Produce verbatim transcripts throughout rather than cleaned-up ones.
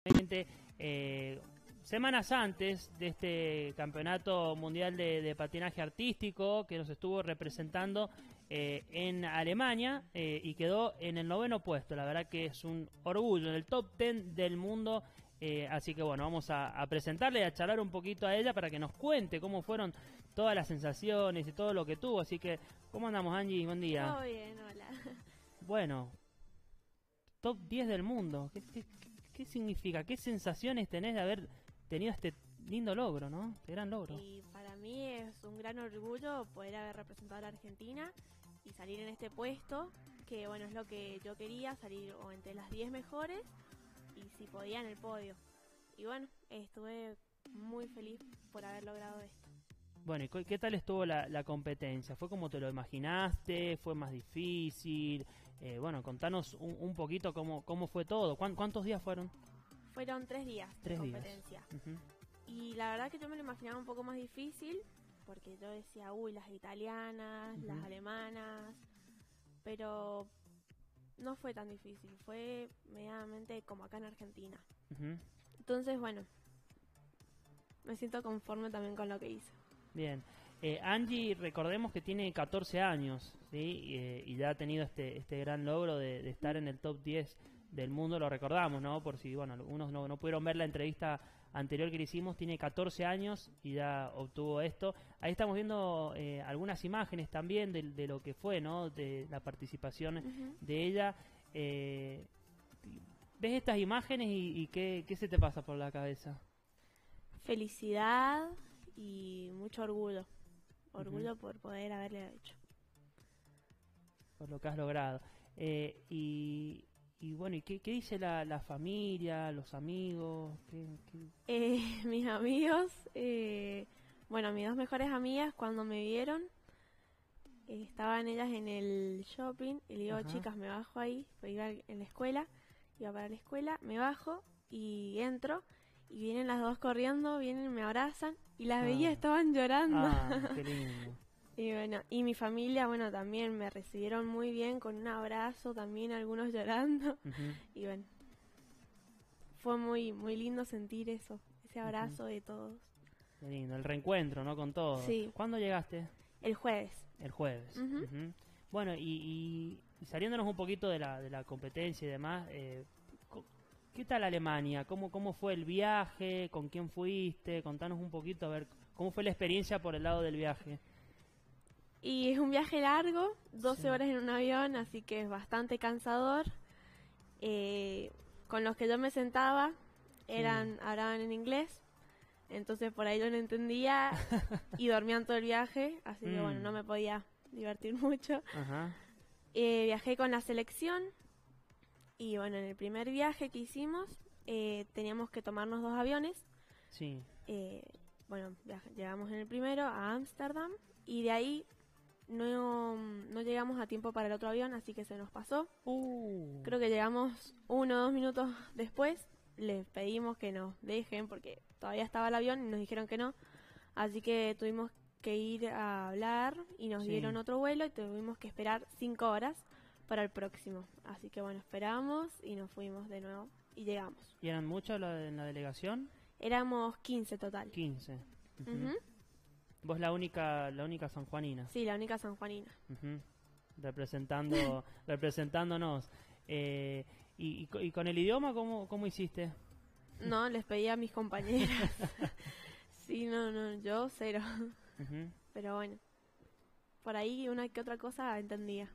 Obviamente, eh, semanas antes de este campeonato mundial de, de patinaje artístico que nos estuvo representando eh, en Alemania eh, y quedó en el noveno puesto. La verdad que es un orgullo, en el top ten del mundo. Eh, así que bueno, vamos a, a presentarle y a charlar un poquito a ella para que nos cuente cómo fueron todas las sensaciones y todo lo que tuvo. Así que, ¿cómo andamos, Angie? Buen día. Todo bien, hola. Bueno, top diez del mundo. ¿Qué, qué, qué significa? ¿Qué sensaciones tenés de haber tenido este lindo logro, ¿no? Este gran logro. Y para mí es un gran orgullo poder haber representado a la Argentina y salir en este puesto, que bueno, es lo que yo quería, salir o entre las diez mejores y si podía en el podio. Y bueno, estuve muy feliz por haber logrado esto. Bueno, ¿y qué tal estuvo la, la competencia? ¿Fue como te lo imaginaste? ¿Fue más difícil? Eh, bueno, contanos un, un poquito cómo, cómo fue todo. ¿Cuán, ¿Cuántos días fueron? Fueron tres días Tres de días. competencia. Uh-huh. Y la verdad que yo me lo imaginaba un poco más difícil, porque yo decía, uy, las italianas, Uh-huh. las alemanas, pero no fue tan difícil, fue medianamente como acá en Argentina. Uh-huh. Entonces, bueno, me siento conforme también con lo que hice. Bien. Eh, Angie, recordemos que tiene catorce años, ¿sí? Y, eh, y ya ha tenido este, este gran logro de, de estar en el top diez del mundo, lo recordamos, ¿no? Por si, bueno, algunos no, no pudieron ver la entrevista anterior que le hicimos, tiene catorce años y ya obtuvo esto. Ahí estamos viendo eh, algunas imágenes también de, de lo que fue, ¿no? De la participación Uh-huh. de ella. Eh, ¿Ves estas imágenes y, y qué, qué se te pasa por la cabeza? Felicidad y mucho orgullo. Orgullo Uh-huh. por poder haberle hecho. Por lo que has logrado. Eh, y, y bueno, ¿y qué, qué dice la, la familia, los amigos? ¿Qué, qué? Eh, mis amigos, eh, bueno, mis dos mejores amigas cuando me vieron, eh, estaban ellas en el shopping y le digo, Ajá. chicas, me bajo ahí, pues iba en la escuela, iba para la escuela, me bajo y entro y vienen las dos corriendo, vienen, me abrazan y las Ah. veía, estaban llorando. Ah, qué lindo. Y bueno, y mi familia, bueno, también me recibieron muy bien con un abrazo, también algunos llorando. Uh-huh. Y bueno, fue muy muy lindo sentir eso, ese abrazo Uh-huh. de todos. Qué lindo, el reencuentro, ¿no? Con todos. Sí. ¿Cuándo llegaste? El jueves. El jueves. Uh-huh. Uh-huh. Bueno, y, y, y saliéndonos un poquito de la, de la competencia y demás, eh, ¿qué tal Alemania? ¿Cómo, ¿Cómo fue el viaje? ¿Con quién fuiste? Contanos un poquito, a ver, ¿cómo fue la experiencia por el lado del viaje? Y es un viaje largo, doce Sí. horas en un avión, así que es bastante cansador. Eh, con los que yo me sentaba eran Sí. hablaban en inglés, entonces por ahí yo no entendía y dormían todo el viaje, así que Mm. bueno, no me podía divertir mucho. Ajá. Eh, viajé con la selección y bueno, en el primer viaje que hicimos eh, teníamos que tomarnos dos aviones. Sí. Eh, bueno, viaj- llegamos en el primero a Ámsterdam y de ahí no, no llegamos a tiempo para el otro avión, así que se nos pasó. Uh. Creo que llegamos uno o dos minutos después. Les pedimos que nos dejen porque todavía estaba el avión y nos dijeron que no. Así que tuvimos que ir a hablar y nos Sí. dieron otro vuelo y tuvimos que esperar cinco horas para el próximo. Así que bueno, esperamos y nos fuimos de nuevo y llegamos. ¿Y eran muchos la, en la delegación? Éramos quince total. quince. Uh-huh. Ujú. Vos la única la única sanjuanina. Sí, la única sanjuanina. Uh-huh. Representando representándonos. Eh, y, y, co- y con el idioma cómo cómo hiciste? No, les pedí a mis compañeras. Sí, no, no, yo cero. Uh-huh. Pero bueno, por ahí una que otra cosa entendía.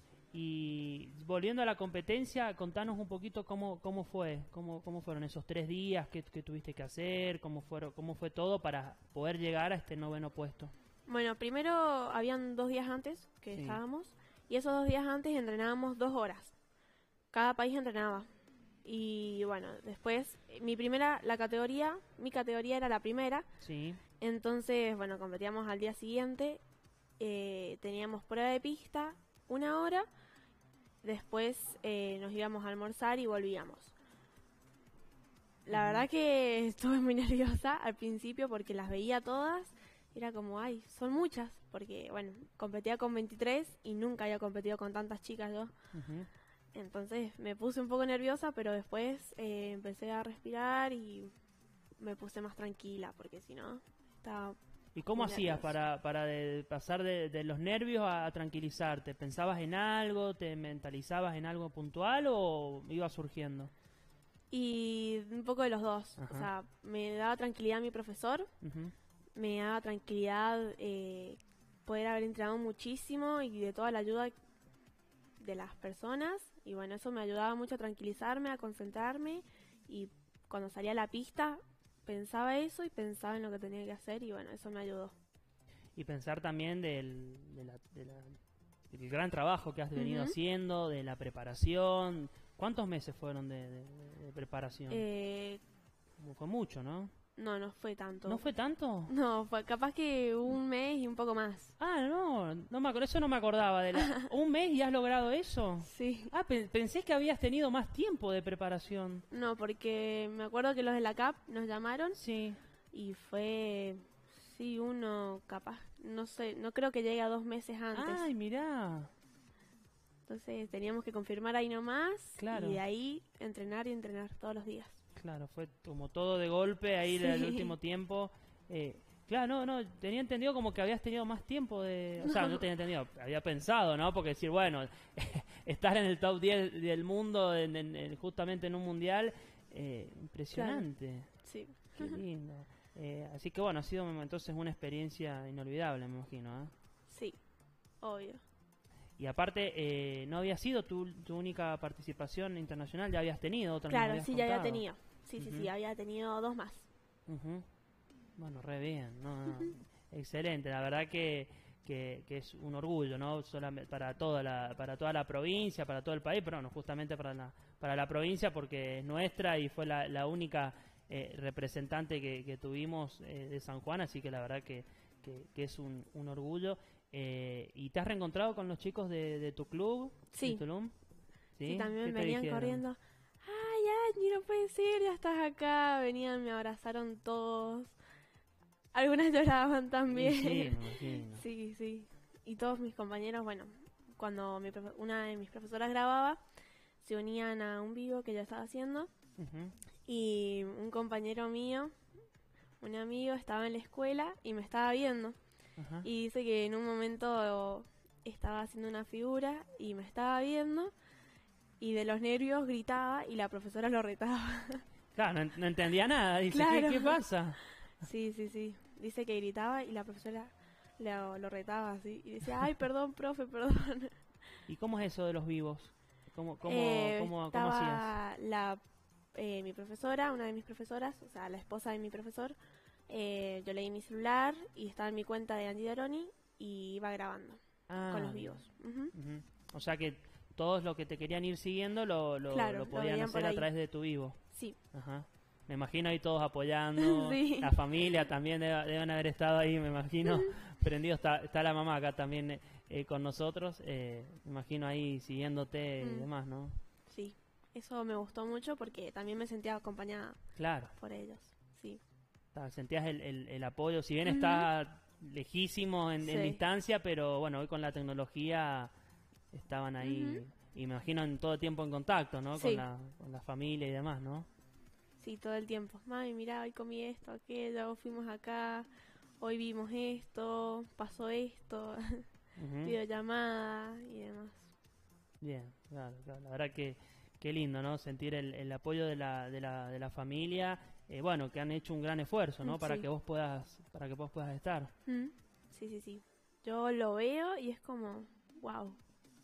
Y volviendo a la competencia, contanos un poquito cómo cómo fue, cómo cómo fueron esos tres días, qué, qué tuviste que hacer, cómo fueron, cómo fue todo para poder llegar a este noveno puesto. Bueno, primero habían dos días antes que Sí. estábamos y esos dos días antes entrenábamos dos horas. Cada país entrenaba. Y bueno, después eh, mi primera, la categoría, mi categoría era la primera. Sí. Entonces, bueno, competíamos al día siguiente. Eh, teníamos prueba de pista, una hora. Después eh, nos íbamos a almorzar y volvíamos. La Ujú. verdad que estuve muy nerviosa al principio porque las veía todas. Era como, ay, son muchas. Porque, bueno, competía con veintitrés y nunca había competido con tantas chicas yo. Uh-huh. Entonces me puse un poco nerviosa, pero después eh, empecé a respirar y me puse más tranquila, porque si no, estaba... ¿Y cómo muy hacías nerviosa. para, para de- pasar de, de los nervios a, a tranquilizarte? ¿Pensabas en algo? ¿Te mentalizabas en algo puntual o iba surgiendo? Y un poco de los dos. Ajá. O sea, me daba tranquilidad mi profesor, Ujú. me daba tranquilidad eh, poder haber entrenado muchísimo y de toda la ayuda de las personas. Y bueno, eso me ayudaba mucho a tranquilizarme, a concentrarme. Y cuando salía a la pista, pensaba eso y pensaba en lo que tenía que hacer. Y bueno, eso me ayudó. Y pensar también del, de la- de la- del gran trabajo que has venido Ujú. haciendo, de la preparación. ¿Cuántos meses fueron de, de- de preparación? Eh, Fue mucho, ¿no? no, no fue tanto. ¿No fue tanto? No, fue capaz que un mes y un poco más. Ah, no, no me acuerdo, eso no me acordaba. De la, ¿Un mes y has logrado eso? Sí. Ah, pe- pensé que habías tenido más tiempo de preparación. No, porque me acuerdo que los de la C A P nos llamaron Sí. y fue, sí, uno capaz, no sé, no creo que llegue a dos meses antes. Ay, mirá. Entonces teníamos que confirmar ahí nomás Claro. y de ahí entrenar y entrenar todos los días. Claro, fue como todo de golpe ahí Sí. el último tiempo. Eh, claro, no, no, tenía entendido como que habías tenido más tiempo de... O sea, no tenía entendido, había pensado, ¿no? Porque decir, bueno, estar en el top diez del mundo en- en- en- justamente en un mundial, eh, impresionante. Sí. Qué lindo. Eh, así que bueno, ha sido entonces una experiencia inolvidable, me imagino, ¿eh? Sí, obvio. Y aparte, eh, no había sido tu, tu única participación internacional, ya habías tenido otra. nos Claro, habías sí, ya había contado. tenido. Sí, sí, Ujú. sí, había tenido dos más. Ujú. Bueno, re bien, no, no, excelente, la verdad que, que, que es un orgullo, ¿no? Solamente para toda la, para toda la provincia, para todo el país, pero no, justamente para la, para la provincia porque es nuestra y fue la, la única eh, representante que, que tuvimos eh, de San Juan, así que la verdad que, que, que es un, un orgullo. Eh, ¿y te has reencontrado con los chicos de, de tu club? Sí. ¿De Tulum? Sí, ¿Qué también te venían dijeron? corriendo. Ay, Angie, no puede ser, ya estás acá. Venían, me abrazaron todos. Algunas lloraban también. Y sí, me imagino. Sí, sí. Y todos mis compañeros, bueno, cuando mi profe- una de mis profesoras grababa, se unían a un vivo que yo estaba haciendo. Ujú. Y un compañero mío, un amigo, estaba en la escuela y me estaba viendo. Ajá. Y dice que en un momento estaba haciendo una figura y me estaba viendo. Y de los nervios gritaba y la profesora lo retaba. Claro, no, en- no entendía nada. Dice, Claro. ¿qué, qué pasa? Sí, sí, sí. Dice que gritaba y la profesora lo, lo retaba así. Y decía, ay, perdón, profe, perdón. ¿Y cómo es eso de los vivos? ¿Cómo, cómo, Eh, cómo, cómo hacías? estaba la, eh, mi profesora, una de mis profesoras, o sea, la esposa de mi profesor. Eh, yo leí mi celular y estaba en mi cuenta de Angie Daroni y iba grabando Ah, con los vivos. Ujú. ujú. O sea que todos los que te querían ir siguiendo lo, lo, Claro, lo lo podían veían por hacer a ahí. través de tu vivo. Sí, Ajá. Me imagino ahí todos apoyando. Sí. La familia también debe- deben haber estado ahí, me imagino. Prendido está, está la mamá acá también eh, eh, con nosotros. Eh, me imagino ahí siguiéndote y Mm. demás, ¿no? sí. Eso me gustó mucho porque también me sentía acompañada Claro. por ellos. Sí. Ta, sentías el, el, el apoyo, si bien Ujú. está lejísimo en, en Sí. distancia, pero bueno, hoy con la tecnología estaban ahí, Ujú. y me imagino en todo tiempo en contacto, ¿no? Con, Sí. la, con la familia y demás, ¿no? Sí, todo el tiempo. Mami, mira, hoy comí esto, aquello, fuimos acá, hoy vimos esto, pasó esto, Ujú. videollamada y demás. Bien, claro, claro, la verdad que qué lindo, ¿no? Sentir el, el apoyo de la, de la, de la familia, eh, bueno, que han hecho un gran esfuerzo, ¿no? Mm, Para sí. que vos puedas, para que vos puedas estar. Mm. Sí, sí, sí. Yo lo veo y es como, wow.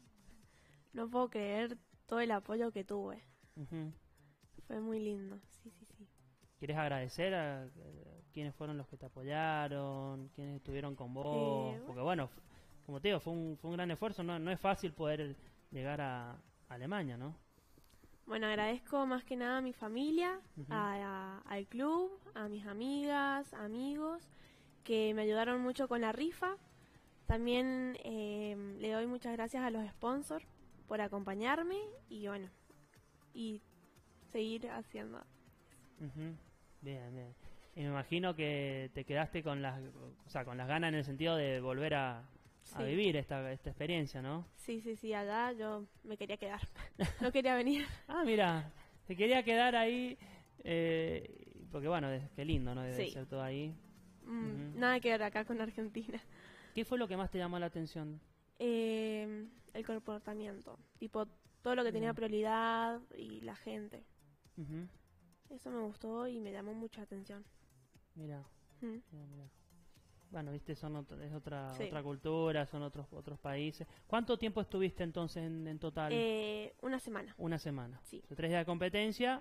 No puedo creer todo el apoyo que tuve. Ujú. Fue muy lindo. Sí, sí, sí. ¿Quieres agradecer a, a quiénes fueron los que te apoyaron, quiénes estuvieron con vos? Eh, Porque bueno, f- como te digo, fue un, fue un gran esfuerzo, no, no es fácil poder llegar a Alemania, ¿no? Bueno, agradezco más que nada a mi familia, Ujú. a- a- al club, a mis amigas, amigos, que me ayudaron mucho con la rifa. También eh, le doy muchas gracias a los sponsors por acompañarme y bueno, y seguir haciendo. Ujú. Bien, bien. Y me imagino que te quedaste con las, o sea, con las ganas en el sentido de volver a, a Sí. vivir esta, esta experiencia, ¿no? Sí, sí, sí, allá yo me quería quedar. No quería venir. Ah, mira, se quería quedar ahí, eh, porque bueno, es- qué lindo, ¿no? Debe Sí. ser todo ahí. Mm, Ujú. Nada que ver acá con Argentina. ¿Qué fue lo que más te llamó la atención? Eh, el comportamiento. Tipo, todo lo que tenía Mira. prioridad y la gente. Ujú. Eso me gustó y me llamó mucha atención. Mira, Mm. mira, mira. Bueno, viste, son ot- es otra Sí. otra cultura, son otros otros países. ¿Cuánto tiempo estuviste entonces en, en total? Eh, una semana. Una semana. Sí. O sea, tres días de competencia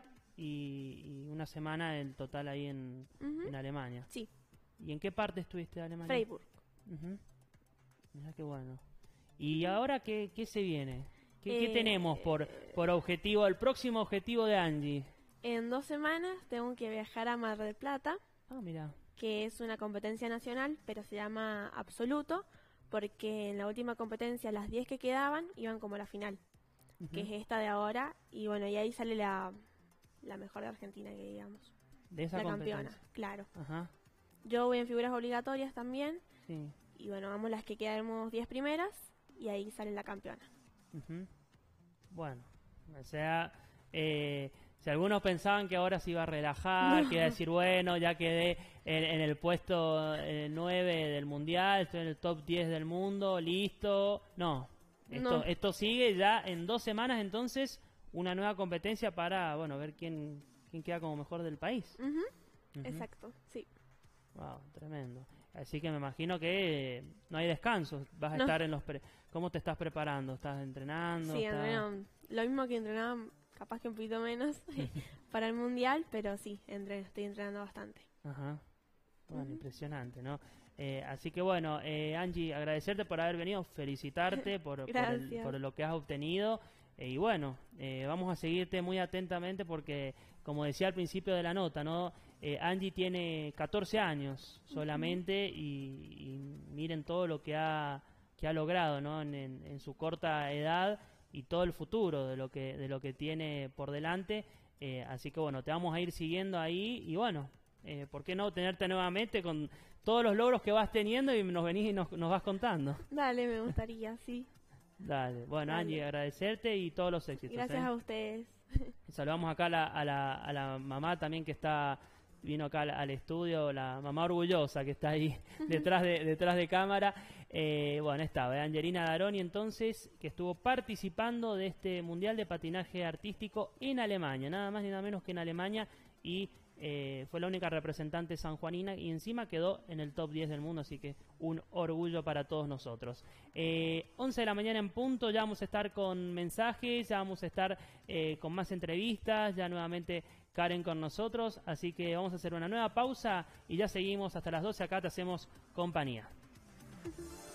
y, y una semana en total ahí en, Ujú. en Alemania. Sí, ¿Y en qué parte estuviste de Alemania? Freiburg. Ujú. Mira qué bueno. ¿Y ahora qué, qué se viene? ¿Qué, qué Eh, tenemos por, por objetivo, el próximo objetivo de Angie? En dos semanas tengo que viajar a Mar del Plata, Ah, mira. que es una competencia nacional, pero se llama Absoluto, porque en la última competencia las diez que quedaban iban como a la final, que es esta de ahora, y bueno, y ahí sale la, la mejor de Argentina, que digamos, De esa la competencia. campeona, claro. Ajá, Yo voy en figuras obligatorias también, sí. y bueno, vamos las que quedamos diez primeras, y ahí sale la campeona. Ujú. Bueno, o sea, eh, si algunos pensaban que ahora se iba a relajar, No. que iba a decir, bueno, ya quedé en, en el puesto eh, nueve del mundial, estoy en el top diez del mundo, listo. No, esto, No. esto sigue ya en dos semanas, entonces, una nueva competencia para, bueno, ver quién, quién queda como mejor del país. Ujú, Ujú. Exacto, sí. Wow, tremendo. Así que me imagino que eh, no hay descanso. Vas a No. estar en los... Pre ¿Cómo te estás preparando? ¿Estás entrenando? Sí, ¿Estás- entreno lo mismo que entrenaba, capaz que un poquito menos, para el mundial, pero sí, entreno, estoy entrenando bastante. Ajá. Bueno, Ujú. impresionante, ¿no? Eh, así que bueno, eh, Angie, agradecerte por haber venido, felicitarte por, por, el- Gracias. por lo que has obtenido. Eh, y bueno, eh, vamos a seguirte muy atentamente porque, como decía al principio de la nota, ¿no? Eh, Angie tiene catorce años solamente y, y miren todo lo que ha, que ha logrado, ¿no? En, en- en su corta edad y todo el futuro de lo que, de lo que tiene por delante. Eh, así que bueno, te vamos a ir siguiendo ahí y bueno, eh, ¿por qué no tenerte nuevamente con todos los logros que vas teniendo y nos venís y nos, nos vas contando? Dale, me gustaría, sí. Dale, bueno Dale. Angie, agradecerte y todos los éxitos. Gracias ¿eh? a ustedes. Saludamos acá a la, a, la, a la mamá también que está, vino acá al, al estudio, la mamá orgullosa que está ahí detrás de, detrás de cámara. Eh, bueno, estaba, ¿eh? Angelina Daroni entonces, que estuvo participando de este Mundial de Patinaje Artístico en Alemania, nada más ni nada menos que en Alemania, y eh, fue la única representante sanjuanina y encima quedó en el top diez del mundo, así que un orgullo para todos nosotros. Eh, once de la mañana en punto, ya vamos a estar con mensajes, ya vamos a estar eh, con más entrevistas, ya nuevamente Karen con nosotros, así que vamos a hacer una nueva pausa y ya seguimos hasta las doce, acá te hacemos compañía.